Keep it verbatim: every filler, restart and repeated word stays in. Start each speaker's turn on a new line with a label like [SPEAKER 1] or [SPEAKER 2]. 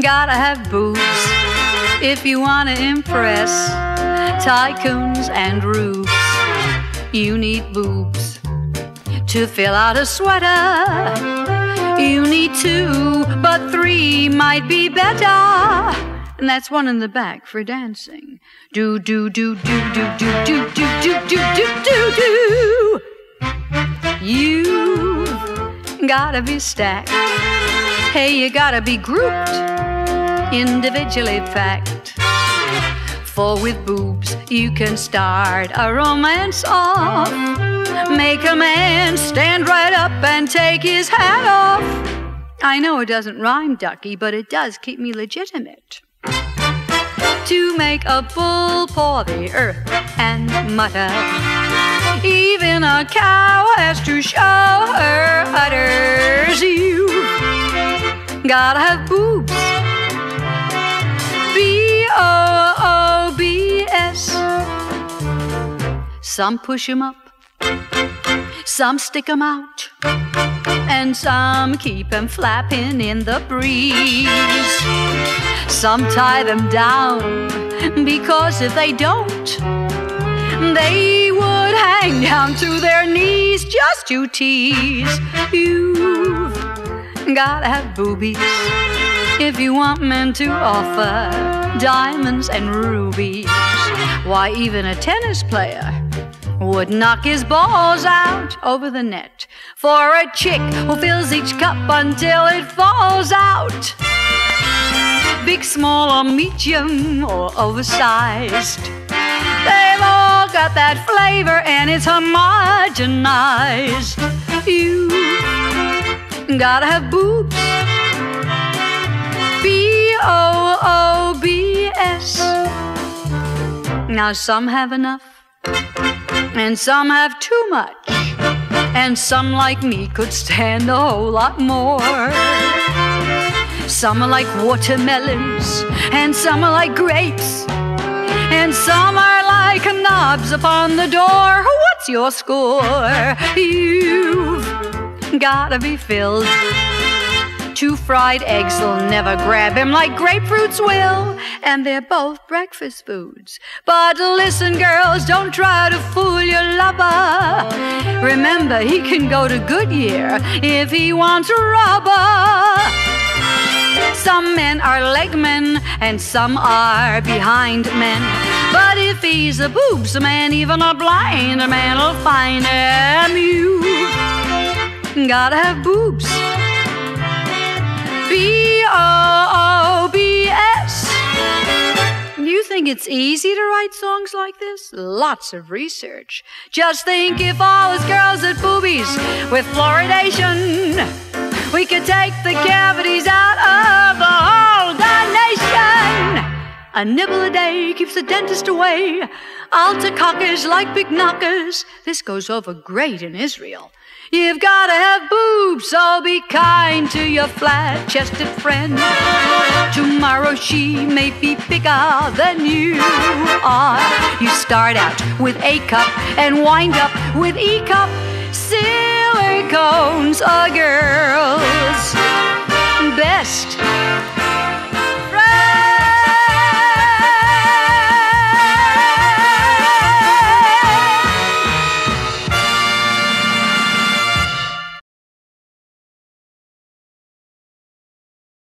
[SPEAKER 1] Gotta have boobs if you wanna impress tycoons and roofs. You need boobs to fill out a sweater. You need two, but three might be better. And that's one in the back for dancing. Do do do do do do do do do do do do do. You've gotta be stacked. Hey, you gotta be grouped individually fact. For with boobs you can start a romance off. Make a man stand right up and take his hat off. I know it doesn't rhyme, ducky, but it does keep me legitimate. To make a bull paw the earth and mutter, even a cow has to show her udders. You gotta have boobs, B O O B S. Some push 'em up, some stick 'em out, and some keep 'em flapping in the breeze. Some tie them down, because if they don't, they would hang down to their knees just to tease. You've gotta have boobies if you want men to offer diamonds and rubies. Why, even a tennis player would knock his balls out over the net for a chick who fills each cup until it falls out. Big, small, or medium, or oversized, they've all got that flavor and it's homogenized. You gotta have boobs, B O O B S. Now some have enough, and some have too much, and some like me could stand a whole lot more. Some are like watermelons, and some are like grapes, and some are like knobs upon the door. What's your score? You've gotta be filled. Two fried eggs will never grab him like grapefruits will, and they're both breakfast foods. But listen, girls, don't try to fool your lover. Remember, he can go to Goodyear if he wants rubber. Some men are leg men, and some are behind men. But if he's a boobs man, even a blind man will find him. You gotta have boobs, B O O B S. You think it's easy to write songs like this? Lots of research. Just think if all us girls had boobies with fluoridation, we could take the cavities out of the whole darn nation. A nibble a day keeps the dentist away. Alta-cockers like big knockers. This goes over great in Israel. You've gotta have boobs, so be kind to your flat-chested friend. Tomorrow she may be bigger than you are. You start out with A cup and wind up with E cup. Silicones are girls' best